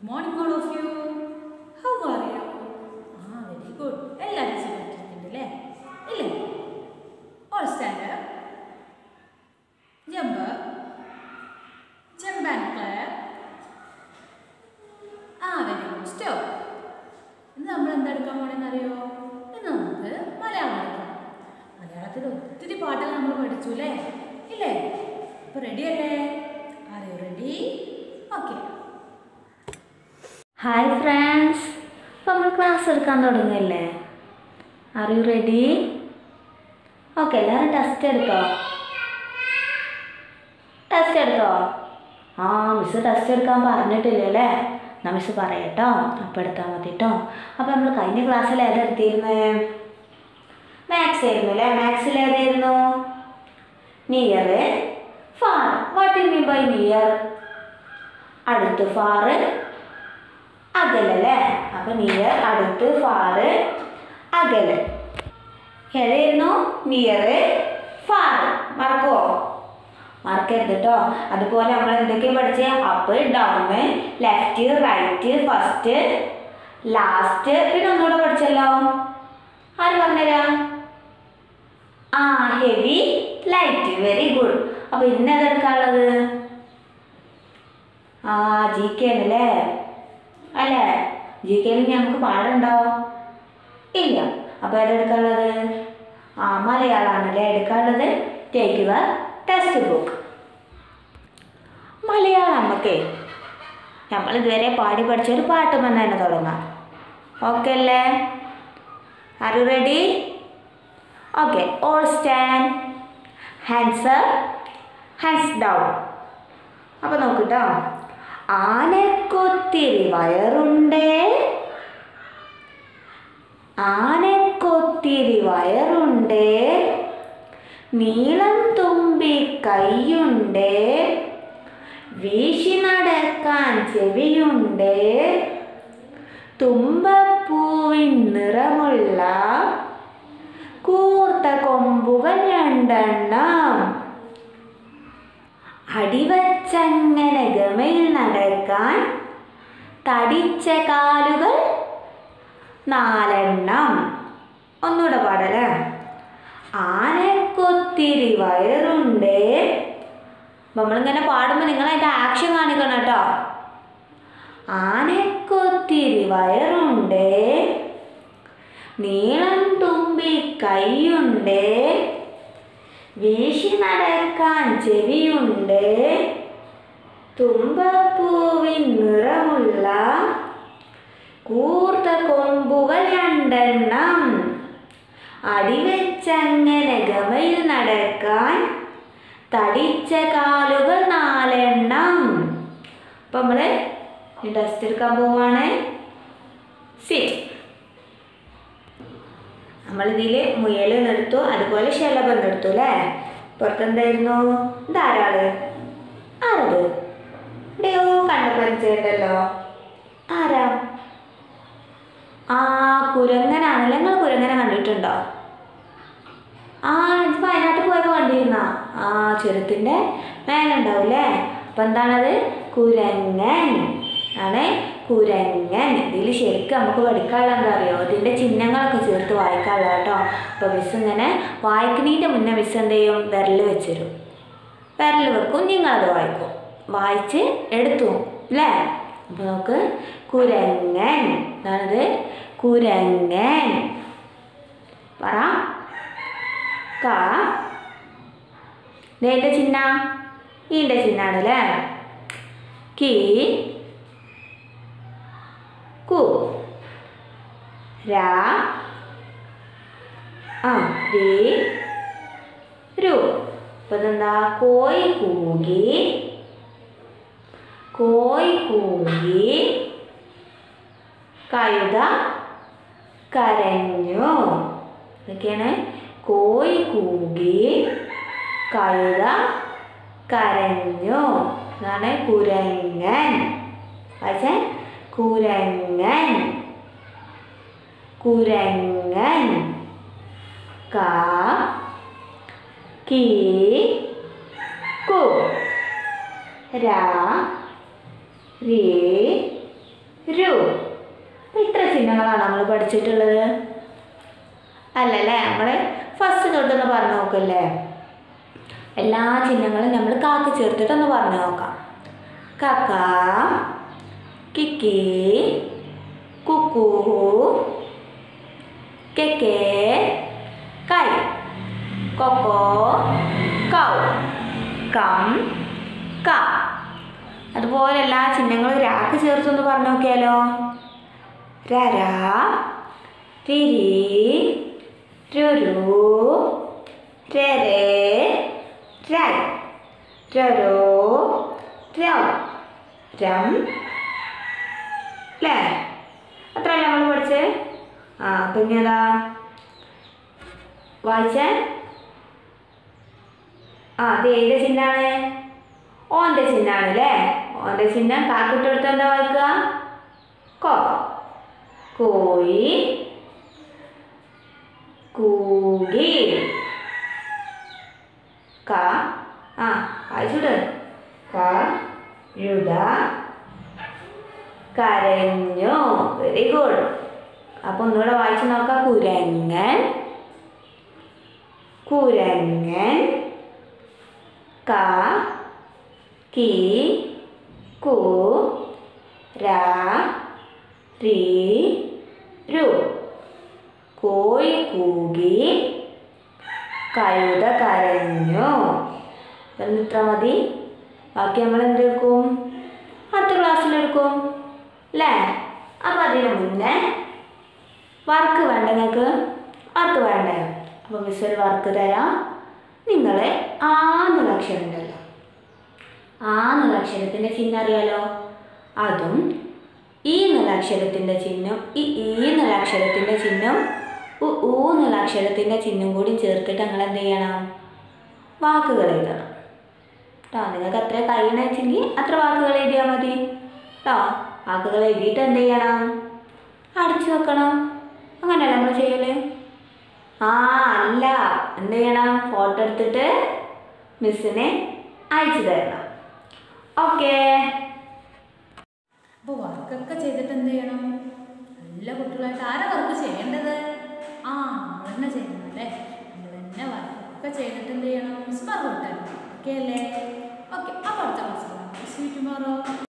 morning, all of you. How are you? Very good. എല്ലാവരും സുഖമായിട്ടിരിക്കുന്നുണ്ടല്ലേ? ഇല്ലേ? All stand up. Jump up. Jump and clap. Very good. Stop. ഇന്ന് നമ്മൾ എന്തെടുക്കാൻ പോകണമെന്ന് അറിയോ? ഇന്ന് നമുക്ക് മലയാളം എടുക്കാം. മലയാളത്തിൽ ഒത്തിരി പാട്ടുകൾ നമ്മൾ പഠിച്ചു അല്ലേ? ഇല്ലേ? അപ്പോൾ റെഡി അല്ലേ? Are you ready? Okay. Hi friends, അപ്പോൾ നമ്മൾ ക്ലാസ് എടുക്കാൻ തുടങ്ങിയല്ലേ? Are you ready? ഓക്കെ, എല്ലാവരും ടെസ്റ്റ് എടുത്തോ? മിസ്സ് ടെസ്റ്റ് എടുക്കാൻ പറഞ്ഞിട്ടില്ല അല്ലേ? എന്നാൽ മിസ്സ് പറയട്ടോ, അപ്പോൾ എടുത്താൽ മതി കേട്ടോ. അപ്പോൾ നമ്മൾ കഴിഞ്ഞ ക്ലാസ്സിൽ ഏതെടുത്തിരുന്നത്? മാത്സ് ആയിരുന്നു അല്ലേ? മാത്സിൽ ഏതായിരുന്നു? Near, far. What you mean by near? അടുത്ത്, ഫാർ അകലല്ലേ? അപ്പം നിയർ അടുത്ത്, ഫാറ് അകല്. ഏതായിരുന്നു? Near, far. മറക്കുമോ? മറക്കരുത് കേട്ടോ. അതുപോലെ നമ്മൾ എന്തൊക്കെയാണ് പഠിച്ചത്? Up, down, left, right, first, last. പിന്നെ ഒന്നുകൂടെ പഠിച്ചല്ലോ. ആര് പറഞ്ഞുതരാം? Heavy, light. Very good. അപ്പോൾ ഇന്ന് ഏതെടുക്കാനുള്ളത്? ജി കെ ആണല്ലേ? അല്ലേ? ജി കെയിൽ നമുക്ക് പാടുണ്ടോ? ഇല്ല. അപ്പോൾ ഏതെടുക്കാനുള്ളത്? മലയാളമാണല്ലേ എടുക്കാനുള്ളത്. Take your textbook. Malayalam നമുക്ക് നമ്മൾ ഇതുവരെ പാടി പഠിച്ചൊരു പാട്ടും എന്ന് തന്നെ തുടങ്ങാം. ഓക്കെ അല്ലേ? Are you ready? Okay, all stand. Hands up, hands down. അപ്പോൾ നോക്കൂട്ടോ. ആനക്കൊത്തിരി വയറുണ്ടേ, ആനക്കൊത്തിരി വയറുണ്ടേ, നീളം തുമ്പി കൈയുണ്ടേ, വീശി നടക്കാൻ ചെവിയുണ്ടേ, തുമ്പപ്പൂവിൻ നിറമുള്ള കൂർത്ത കൊമ്പുകൾ രണ്ടെണ്ണം, അടിവച്ചങ്ങനെ ഗമയിൽ നടക്കാൻ തടിച്ച കാലുകൾ നാലെണ്ണം. ഒന്നുകൂടെ പാടല്ലേ? ആനക്കൊത്തിരി വയറുണ്ടേ. നമ്മളിങ്ങനെ പാടുമ്പോൾ നിങ്ങൾ അതിൻ്റെ ആക്ഷൻ കാണിക്കണം കേട്ടോ. ആനക്കൊത്തിരി വയറുണ്ടേ, നീളം തുമ്പി കൈയുണ്ടേ, വീശി നടക്കാൻ ചെവിയുണ്ട്, തുമ്പപ്പൂവിൻ നിറമുള്ള കൂർത്ത കൊമ്പുകൾ രണ്ടെണ്ണം, അടിവെച്ചങ്ങനെ ഗമയിൽ നടക്കാൻ തടിച്ച കാലുകൾ നാലെണ്ണം. അപ്പം നമ്മൾ ടെസ്റ്റ് എടുക്കാൻ പോവാണ്. സിറ്റ്. നമ്മളിതിൽ മുയൽ എടുത്തു, അതുപോലെ ശലഭം എടുത്തു അല്ലേ? പുറത്തെന്തായിരുന്നു? ധാരാള്. ആരത്? ഇവിടെയോ കണ്ടുപരിച്ചല്ലോ. ആരാ? കുരങ്ങനാണല്ലേ. നിങ്ങൾ കുരങ്ങനെ കണ്ടിട്ടുണ്ടോ? വയനാട്ടിൽ പോയപ്പോൾ കണ്ടിരുന്ന ചുരത്തിൻ്റെ മേലുണ്ടാവില്ലേ? അപ്പം എന്താണത്? കുരങ്ങൻ ആണ്. കുരങ്ങൻ. ഇതിൽ ശരിക്കും നമുക്ക് പഠിക്കാനുള്ള എന്താ അറിയോ? ഇതിൻ്റെ ചിഹ്നങ്ങളൊക്കെ ചേർത്ത് വായിക്കാനുള്ള കേട്ടോ. അപ്പോൾ മിസ് ഇങ്ങനെ വായിക്കുന്നതിൻ്റെ മുന്നേ മിസ് എന്ത് ചെയ്യും? വിരൽ വെച്ചുതരും. വിരൽ വെക്കും, നിങ്ങളത് വായിക്കും. വായിച്ച് എടുത്തു അല്ലേ? അപ്പോൾ നമുക്ക് കുരങ്ങൻ. എന്താണിത്? കുരങ്ങൻ. പറ. ക. ഇതിൻ്റെ ചിഹ്ന ഈൻ്റെ ചിഹ്നമാണ് അല്ലേ? കി, കു, രാ, രി, രു. അപ്പം ഇതെന്താ? കോയി കൂകി, കോയി കൂകി, കഴുത കരഞ്ഞു. ഇതൊക്കെയാണ് കോയി കൂകി, കഴുത കരഞ്ഞു. ഇതാണ് കുരങ്ങൻ. പക്ഷേ കുരങ്ങൻ, കുരങ്ങൻ. ക, കി, കു, രാ, രി, രു. ഇത്ര ചിഹ്നങ്ങളാണ് നമ്മൾ പഠിച്ചിട്ടുള്ളത് അല്ലല്ലേ? നമ്മൾ ഫസ്റ്റ് തൊട്ടൊന്ന് പറഞ്ഞു നോക്കല്ലേ? എല്ലാ ചിഹ്നങ്ങളും നമ്മൾ കാക്ക ചേർത്തിട്ടൊന്ന് പറഞ്ഞു നോക്കാം. കാക്ക, കിക്കി, കുക്കു, കെക്കേ, കൈ, കൊക്കോ, കൗ, കം, ക. അതുപോലെ എല്ലാ ചിഹ്നങ്ങളും രാക്ക് ചേർത്തൊന്ന് പറഞ്ഞു നോക്കിയാലോ? രര, രിരി, രുരു, രരേ, രൈ, രരോ, രൗ, രം. അല്ലേ? അത്രയല്ലേ നമ്മൾ പഠിച്ചേ? പിന്നെ ഏതാ വായിച്ചേ? അത് ഏതിൻ്റെ ചിഹ്നമാണ്? ഓൻ്റെ ചിഹ്നമാണ് അല്ലേ? ഓൻ്റെ ചിഹ്നം കാക്കിട്ടെടുത്ത് എന്താ വായിക്കുക? കോ. കോഴി, കൂകി, ക. വായിച്ചൂട്. കഴുത, കരഞ്ഞു. Very good. അപ്പോൾ ഒന്നുകൂടെ വായിച്ചു നോക്കാം. കുരങ്ങൻ, കുരങ്ങൻ, ക, കി, കു, ര, രി, രു. കോഴി കൂകി, കഴുത കരഞ്ഞു. ഇത്ര മതി. ബാക്കി നമ്മൾ എന്തെടുക്കും? അടുത്ത ക്ലാസ്സിലെടുക്കും അല്ലേ? അപ്പോൾ അതിന് മുന്നേ വർക്ക് വേണ്ട നിങ്ങൾക്ക്? വർക്ക് വേണ്ടേ? അപ്പോൾ മിസ് ഒരു വർക്ക് തരാം. നിങ്ങൾ ആ എന്നുള്ള അക്ഷരം ഉണ്ടല്ലോ, ആ എന്നുള്ള അക്ഷരത്തിൻ്റെ ചിഹ്നം അറിയാലോ? അതും ഈ എന്നുള്ള അക്ഷരത്തിൻ്റെ ചിഹ്നം, ഈ എന്നുള്ള അക്ഷരത്തിൻ്റെ ചിഹ്നം, ഊ എന്നുള്ള അക്ഷരത്തിൻ്റെ ചിഹ്നം കൂടി ചേർത്തിട്ട് നിങ്ങൾ എന്ത് ചെയ്യണം? വാക്കുകൾ എഴുതണം കേട്ടോ. നിങ്ങൾക്ക് എത്ര കഴിയണമെന്ന് വെച്ചെങ്കിൽ അത്ര വാക്കുകൾ എഴുതിയാൽ മതി കേട്ടോ. വാക്കുകൾ എഴുതിയിട്ട് എന്ത് ചെയ്യണം? അടിച്ചു വെക്കണം. അങ്ങനെയല്ല നമ്മൾ ചെയ്യല്? അല്ല, എന്ത് ചെയ്യണം? ഫോട്ടോ എടുത്തിട്ട് മിസ്സിനെ അയച്ചു തരണം. ഓക്കേ. അപ്പോൾ വർക്കൊക്കെ ചെയ്തിട്ട് എന്ത് ചെയ്യണം? നല്ല കുട്ടികളായിട്ട് ആരാ വർക്ക് ചെയ്യേണ്ടത്? നമ്മൾ തന്നെ ചെയ്യണം അല്ലേ? നമ്മൾ തന്നെ വർക്കൊക്കെ ചെയ്തിട്ട് എന്ത് ചെയ്യണം? മിസ് മാർക്ക് കിട്ടണം. ഓക്കെ അല്ലേ? ഓക്കെ. അപ്പോൾ അടുത്ത ക്ലാസ്സിലാണ്. See you tomorrow.